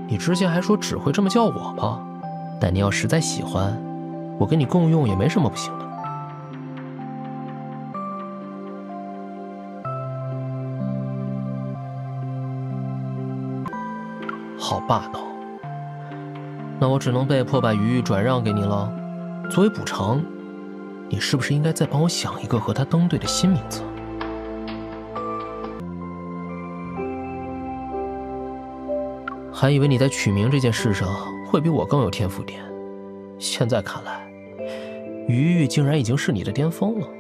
你之前还说只会这么叫我吗？但你要实在喜欢，我跟你共用也没什么不行的。好霸道，那我只能被迫把鱼转让给你了。作为补偿，你是不是应该再帮我想一个和他登对的新名字？还以为你在取名这件事上会比我更有天赋点，现在看来，鱼鱼竟然已经是你的巅峰了。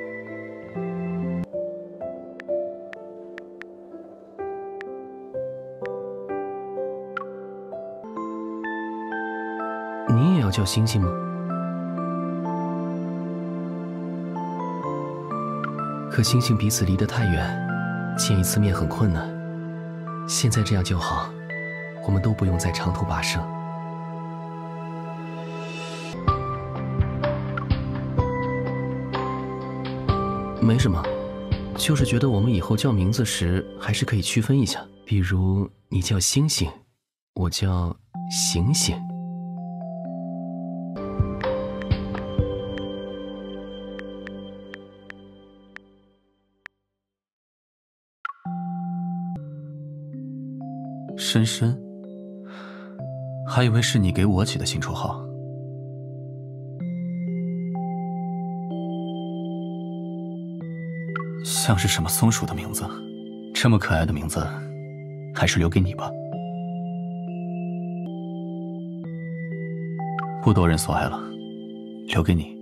你也要叫星星吗？和星星彼此离得太远，见一次面很困难。现在这样就好，我们都不用再长途跋涉。没什么，就是觉得我们以后叫名字时还是可以区分一下，比如你叫星星，我叫醒醒。 深深，还以为是你给我起的新绰号。像是什么松鼠的名字，这么可爱的名字，还是留给你吧。不多人所爱了，留给你。